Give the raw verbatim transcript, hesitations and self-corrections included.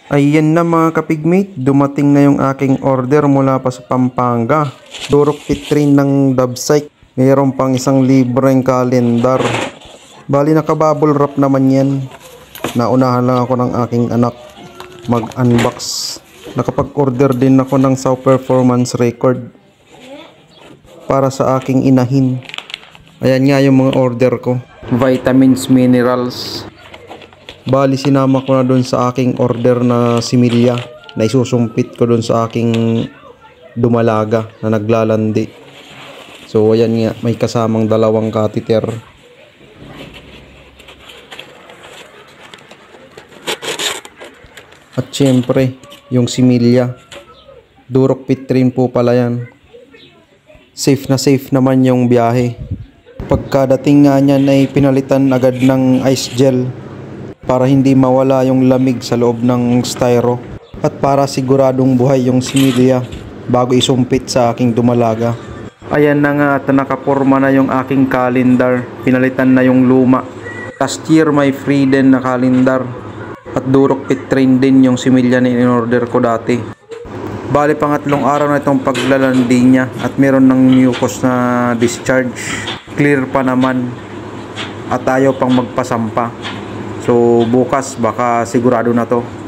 Ayan na mga kapigmate, dumating na yung aking order mula pa sa Pampanga. Durok Pitrin ng Dabsike. Mayroon pang isang libreng kalendar. Bali nakabubble wrap naman yan. Naunahan lang ako ng aking anak mag-unbox. Nakapag-order din ako ng Saw Performance Record para sa aking inahin. Ayan nga yung mga order ko. Vitamins, minerals. Bali sinama ko na dun sa aking order na similya na isusumpit ko dun sa aking dumalaga na naglalandi. So ayan nga, may kasamang dalawang catheter. At syempre yung similya, Durok Pitrin po pala yan. Safe na safe naman yung biyahe. Pagkadating nga niyan ay pinalitan agad ng ice gel para hindi mawala yung lamig sa loob ng styro at para siguradong buhay yung similya bago isumpit sa aking dumalaga. Ayan na nga at nakaporma na yung aking calendar. Pinalitan na yung luma. Last year may free din na calendar at Durok Pitrin din yung similya na in-order ko dati. Bali pangatlong araw na itong paglalandi niya at meron ng mucus na discharge. Clear pa naman at ayaw pang magpasampa. So bukas baka sigurado na to.